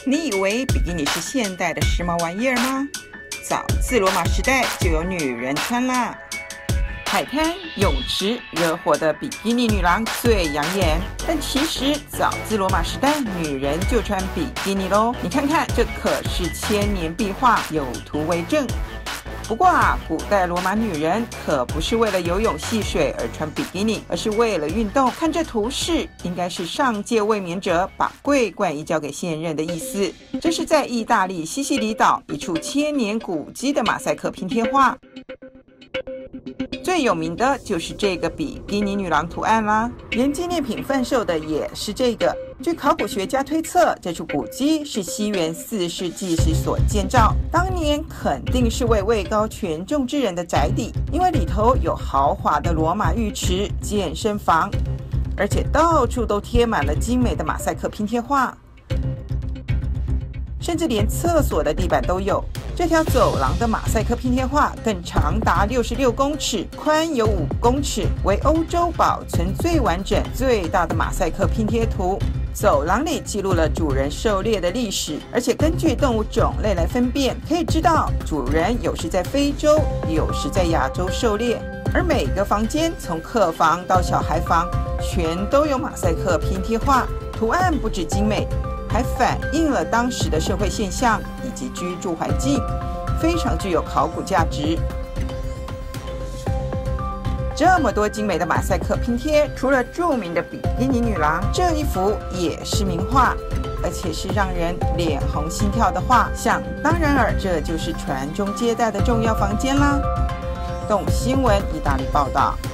你以为比基尼是现代的时髦玩意儿吗？早自罗马时代就有女人穿啦。海滩、泳池热火的比基尼女郎最养眼，但其实早自罗马时代，女人就穿比基尼咯。你看看，这可是千年壁画，有图为证。不过古代罗马女人可不是为了游泳戏水而穿比基尼，而是为了运动。看这图示，应该是上届卫冕者把桂冠移交给现任的意思。这是在意大利西西里岛一处千年古迹的马赛克拼贴画。最有名的就是这个比基尼女郎图案啦，连纪念品贩售的也是这个。据考古学家推测，这处古迹是西元4世纪时所建造，当年肯定是位高权重之人的宅邸，因为里头有豪华的罗马浴池、健身房，而且到处都贴满了精美的马赛克拼贴画，甚至连厕所的地板都有。这条走廊的马赛克拼贴画更长达66公尺，宽有5公尺，为欧洲保存最完整、最大的马赛克拼贴图。走廊里记录了主人狩猎的历史，而且根据动物种类来分辨，可以知道主人有时在非洲，有时在亚洲狩猎。而每个房间，从客房到小孩房，全都有马赛克拼贴画，图案不止精美，还反映了当时的社会现象以及居住环境，非常具有考古价值。这么多精美的马赛克拼贴，除了著名的比基尼女郎，这一幅也是名画，而且是让人脸红心跳的画。想当然尔，这就是传宗接代的重要房间啦。动新闻意大利报道。